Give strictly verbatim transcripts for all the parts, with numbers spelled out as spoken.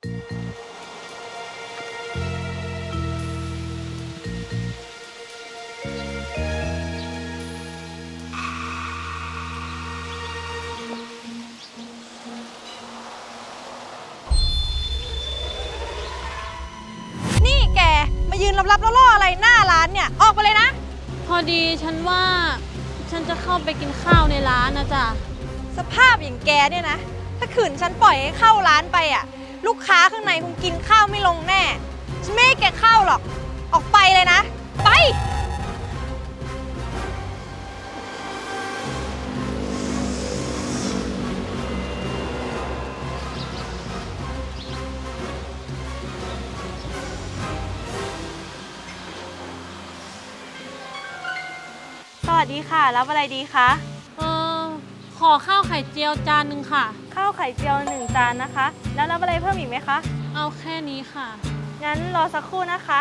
ยืนรับๆล่อๆอะไรหน้าร้านเนี่ยออกไปเลยนะพอดีฉันว่าฉันจะเข้าไปกินข้าวในร้านนะจ๊ะสภาพอย่างแกเนี่ยนะถ้าขืนฉันปล่อยให้เข้าร้านไปอ่ะลูกค้าข้างในคงกินข้าวไม่ลงแน่ฉันไม่ให้แกเข้าหรอกออกไปเลยนะไปสวัสดีค่ะรับอะไรดีคะเออขอข้าวไข่เจียวจานหนึ่งค่ะข้าวไข่เจียวหนึ่งจานนะคะแล้วรับอะไรเพิ่มอีกไหมคะเอาแค่นี้ค่ะงั้นรอสักครู่นะคะ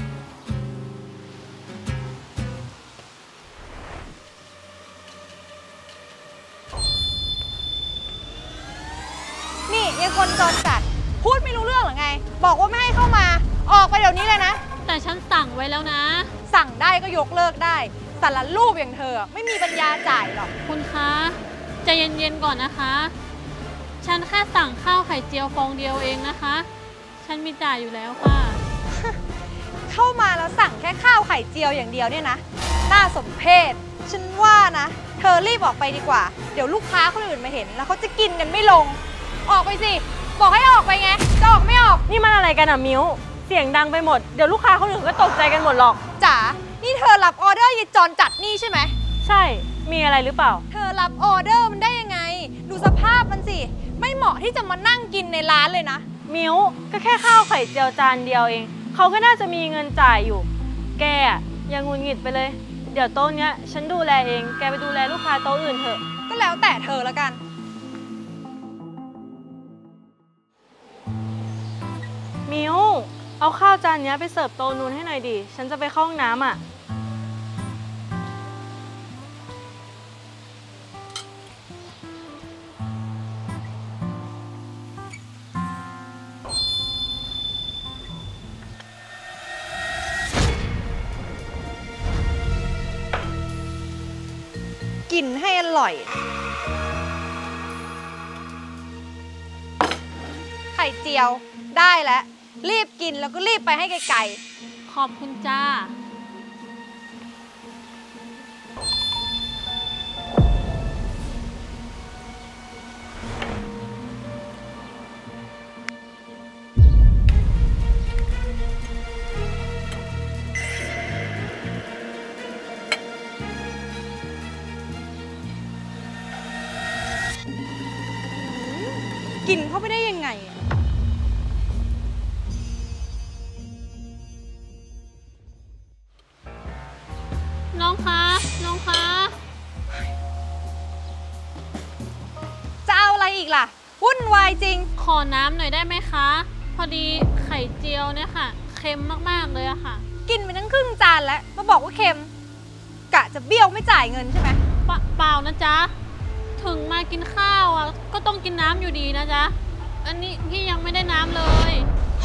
นี่ยังคนจรจัดพูดไม่รู้เรื่องหรือไงบอกว่าไม่ให้เข้ามาออกไปเดี๋ยวนี้เลยนะแต่ฉันสั่งไว้แล้วนะสั่งได้ก็ยกเลิกได้สารรูปอย่างเธอไม่มีปัญญาจ่ายหรอกคุณคะใจเย็นๆก่อนนะคะฉันแค่สั่งข้าวไข่เจียวฟองเดียวเองนะคะฉันมีจ่ายอยู่แล้วค่ะเข้ามาแล้วสั่งแค่ข้าวไข่เจียวอย่างเดียวเนี่ยนะน่าสมเพชฉันว่านะเธอรีบออกไปดีกว่าเดี๋ยวลูกค้าคนอื่นมาเห็นแล้วเขาจะกินกันไม่ลงออกไปสิบอกให้ออกไปไงจะออกไม่ออกนี่มันอะไรกันอะมิ้วเสียงดังไปหมดเดี๋ยวลูกค้าคนอื่นก็ตกใจกันหมดหรอกจ๋านี่เธอรับออเดอร์ยายจรจัดนี่ใช่ไหมใช่มีอะไรหรือเปล่าเธอรับออเดอร์มันได้ยังไงดูสภาพมันสิไม่เหมาะที่จะมานั่งกินในร้านเลยนะมิ้วก็แค่ข้าวไข่เจียวจานเดียวเองเขาก็น่าจะมีเงินจ่ายอยู่แกอะอย่างุนหงิดไปเลยเดี๋ยวโต๊ะเนี้ยฉันดูแลเองแกไปดูแลลูกค้าโต๊ะอื่นเถอะก็แล้วแต่เธอละกันมิ้วเอาข้าวจานนี้ไปเสิร์ฟโต๊ะนู้นให้หน่อยดิฉันจะไปเข้าห้องน้ำอ่ะกินให้อร่อยไข่เจียวได้แล้วรีบกินแล้วก็รีบไปให้ไกลๆขอบคุณจ้ากินเข้าไปได้ยังไงน้องคะน้องคะจะเอาอะไรอีกล่ะวุ่นวายจริงขอน้ำหน่อยได้ไหมคะพอดีไข่เจียวเนี่ยค่ะเค็มมากๆเลยอะค่ะกินไปทั้งครึ่งจานแล้วมาบอกว่าเค็มกะจะเบี้ยวไม่จ่ายเงินใช่ไหมเปล่านะจ๊ะถึงมากินข้าวอะก็ต้องกินน้ำอยู่ดีนะจ๊ะอันนี้พี่ยังไม่ได้น้ำเลย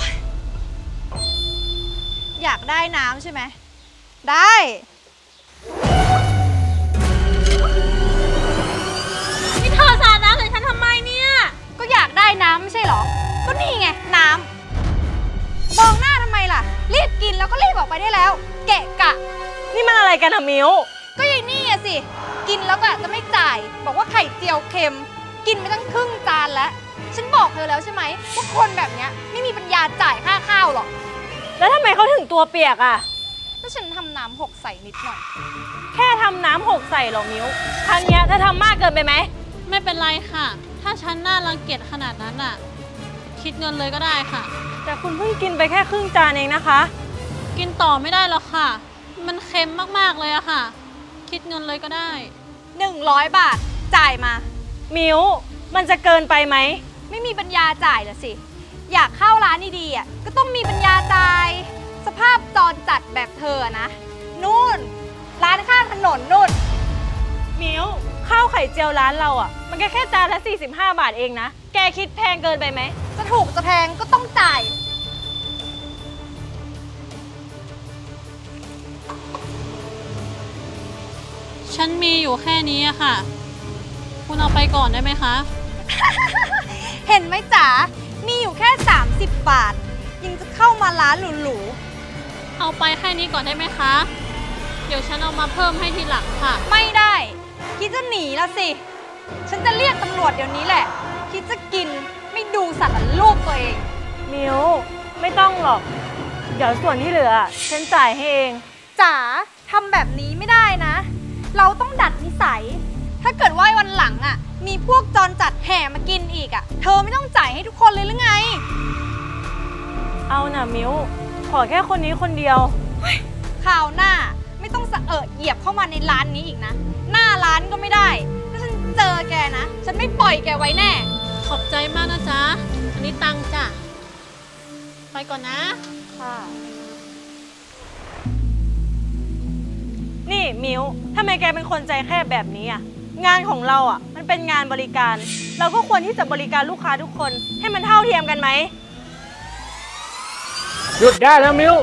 อยากได้น้ำใช่ไหมได้นี่เธอสาดน้ำใส่ฉันทำไมเนี่ยก็อยากได้น้ำไม่ใช่หรอก็นี่ไงน้ำมองหน้าทำไมล่ะรีบกินแล้วก็รีบออกไปได้แล้วเกะกะนี่มันอะไรกันอะมิ้วก็ยายนี่อะสิกินแล้วก็จะไม่จ่ายบอกว่าไข่เจียวเค็มกินไปตั้งครึ่งจานแล้วฉันบอกเธอแล้วใช่ไหมว่าคนแบบนี้ไม่มีปัญญาจ่ายค่าข้าวหรอกแล้วทำไมเขาถึงตัวเปียกอ่ะก็ฉันทำน้ำหกใส่นิดหน่อยแค่ทำน้ำหกใส่หรอมิ้วครั้งนี้เธอทำมากเกินไปไหมไม่เป็นไรค่ะถ้าฉันน่ารังเกียจขนาดนั้นอ่ะคิดเงินเลยก็ได้ค่ะแต่คุณเพิ่งกินไปแค่ครึ่งจานเองนะคะกินต่อไม่ได้หรอกค่ะมันเค็มมากๆเลยอะค่ะคิดเงินเลยก็ได้หนึ่งร้อยบาทจ่ายมามิ้วมันจะเกินไปไหมไม่มีปัญญาจ่ายละสิอยากเข้าร้านดีๆอ่ะก็ต้องมีปัญญาจ่ายสภาพจรจัดแบบเธอนะนู่นร้านข้างถนนนู่นมิ้วข้าวไข่เจียวร้านเราอ่ะมันแค่แค่จานละสี่สิบห้าบาทเองนะแกคิดแพงเกินไปไหมจะถูกจะแพงก็ต้องนมีอยู่แค่นี้อะค่ะ คุณเอาไปก่อนได้ไหมคะเห็นไหมจ๋า มีอยู่แค่สามสิบบาท ยังจะเข้ามาร้านหรูเอาไปแค่นี้ก่อนได้ไหมคะ เดี๋ยวฉันเอามาเพิ่มให้ทีหลังค่ะๆ ไม่ได้ คิดจะหนีละสิ ฉันจะเรียกตำรวจเดี๋ยวนี้แหละ คิดจะกินไม่ดูสารรูปตัวเองมิวไม่ต้องหรอก เดี๋ยวส่วนที่เหลือฉันจ่ายให้เองจ๋าทำแบบนี้ไม่ได้นะ เราต้องดัดนิสัย ถ้าเกิดว่าวันหลังอ่ะ มีพวกจรจัดแห่มากินอีกอ่ะ เธอไม่ต้องจ่ายให้ทุกคนเลยหรือไงเอาน่ะมิวขอแค่คนนี้คนเดียวข่าวหน้าไม่ต้องสะเอิดเหยียบเข้ามาในร้านนี้อีกนะ หน้าร้านก็ไม่ได้ ถ้าฉันเจอแกนะ ฉันไม่ปล่อยแกไว้แน่ขอบใจมากนะจ๊ะ อันนี้ตังค์จ้ะ ไปก่อนนะค่ะ นี่มิวทำไมแกเป็นคนใจแคบแบบนี้อ่ะ งานของเราอ่ะ มันเป็นงานบริการ เราก็ควรที่จะบริการลูกค้าทุกคน ให้มันเท่าเทียมกันไหมหยุดได้แล้วมิว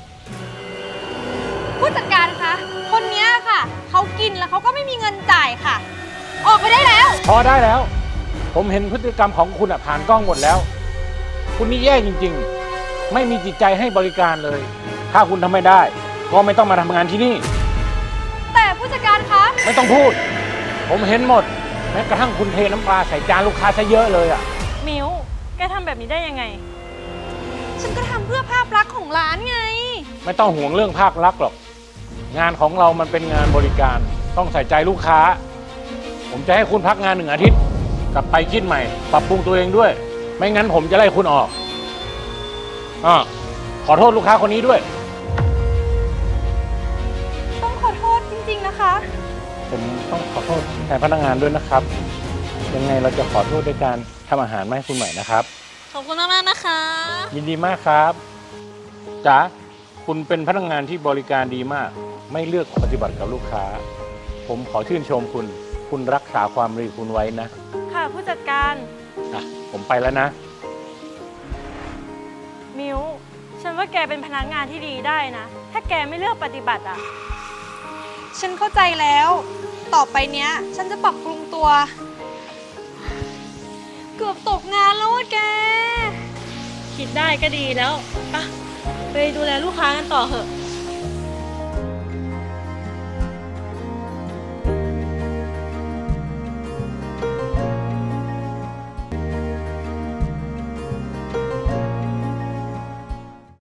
ผู้จัดการคะ คนเนี้ยค่ะ เขากินแล้วเขาก็ไม่มีเงินจ่ายค่ะ ออกไปได้แล้วพอได้แล้ว ผมเห็นพฤติกรรมของคุณอะผ่านกล้องหมดแล้ว คุณนี่แย่จริงๆ ไม่มีจิตใจให้บริการเลย ถ้าคุณทำไม่ได้ ก็ไม่ต้องมาทำงานที่นี่แต่ผู้จัดการคะไม่ต้องพูด ผมเห็นหมด แม้กระทั่งคุณเทน้ำปลาใส่จานลูกค้าซะเยอะเลยอะมิวแกทำแบบนี้ได้ยังไงฉันก็ทำเพื่อภาพลักษณ์ของร้านไงไม่ต้องห่วงเรื่องภาคลักษณ์หรอก งานของเรามันเป็นงานบริการ ต้องใส่ใจลูกค้า ผมจะให้คุณพักงานหนึ่งอาทิตย์ กลับไปคิดใหม่ ปรับปรุงตัวเองด้วย ไม่งั้นผมจะไล่คุณออกอ่าขอโทษลูกค้าคนนี้ด้วยต้องขอโทษจริงๆนะคะผมต้องขอโทษแทนพนักงานด้วยนะครับ ยังไงเราจะขอโทษด้วยการทำอาหารมาให้คุณใหม่นะครับขอบคุณมากๆนะคะยินดีมากครับจ๋าคุณเป็นพนักงานที่บริการดีมาก ไม่เลือกปฏิบัติกับลูกค้า ผมขอชื่นชมคุณ คุณรักษาความดีคุณไว้นะค่ะผู้จัดการอ่ะผมไปแล้วนะมิวฉันว่าแกเป็นพนักงานที่ดีได้นะ ถ้าแกไม่เลือกปฏิบัติอ่ะฉันเข้าใจแล้ว ต่อไปเนี้ย ฉันจะปรับปรุงตัว เกือบตกงานแล้วอะแกคิดได้ก็ดีแล้วไปไปดูแลลูกค้ากันต่อเถอะ